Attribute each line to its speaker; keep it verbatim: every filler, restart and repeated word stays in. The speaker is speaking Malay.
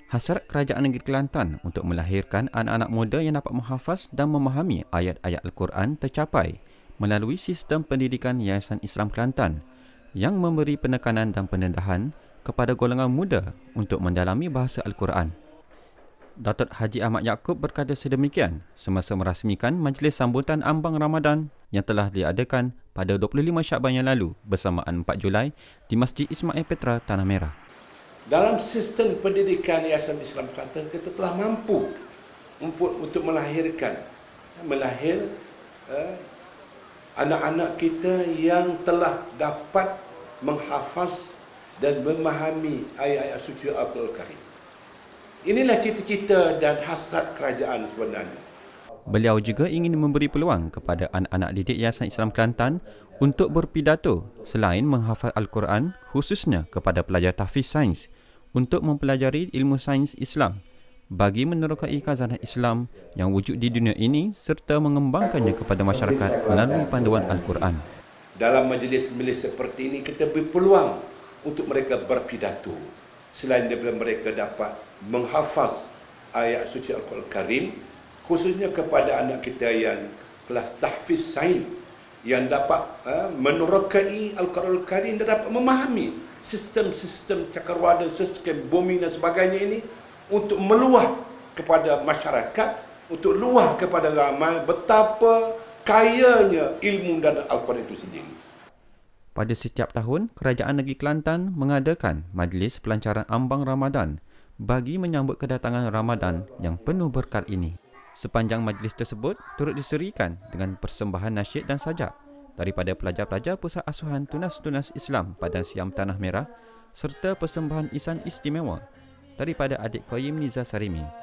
Speaker 1: Hasrat Kerajaan Negeri Kelantan untuk melahirkan anak-anak muda yang dapat menghafaz dan memahami ayat-ayat Al-Quran tercapai melalui sistem pendidikan Yayasan Islam Kelantan yang memberi penekanan dan pendedahan kepada golongan muda untuk mendalami bahasa Al-Quran. Datuk Haji Ahmad Yaakob berkata sedemikian semasa merasmikan majlis sambutan ambang Ramadan yang telah diadakan pada dua puluh lima Syakban yang lalu bersamaan empat Julai di Masjid Ismail Petra, Tanah Merah.
Speaker 2: Dalam sistem pendidikan Yayasan Islam Kelantan, kita telah mampu untuk melahirkan melahir eh, anak-anak kita yang telah dapat menghafaz dan memahami ayat-ayat suci Al-Quran Karim. Inilah cita-cita dan hasrat kerajaan sebenarnya.
Speaker 1: Beliau juga ingin memberi peluang kepada anak-anak didik Yayasan Islam Kelantan untuk berpidato selain menghafal Al-Quran, khususnya kepada pelajar tahfiz sains untuk mempelajari ilmu sains Islam bagi menerokai khazanah Islam yang wujud di dunia ini serta mengembangkannya kepada masyarakat melalui panduan Al-Quran.
Speaker 2: Dalam majlis-majlis seperti ini kita beri peluang untuk mereka berpidato selain daripada mereka dapat menghafaz ayat suci Al-Quran Karim, khususnya kepada anak kita yang kelas tahfiz sains yang dapat uh, menerokai Al-Quran Karim dan dapat memahami sistem-sistem cakrawala, sistem bumi dan sebagainya ini untuk meluah kepada masyarakat, untuk luah kepada ramai betapa kayanya ilmu dan Al-Quran itu sendiri.
Speaker 1: Pada setiap tahun, Kerajaan Negeri Kelantan mengadakan majlis pelancaran ambang Ramadan bagi menyambut kedatangan Ramadan yang penuh berkat ini. Sepanjang majlis tersebut turut diserikan dengan persembahan nasyid dan sajak daripada pelajar-pelajar Pusat Asuhan Tunas-Tunas Islam Padang Siam Tanah Merah serta persembahan ihsan istimewa daripada adik Qayyim Nizar Sarimi.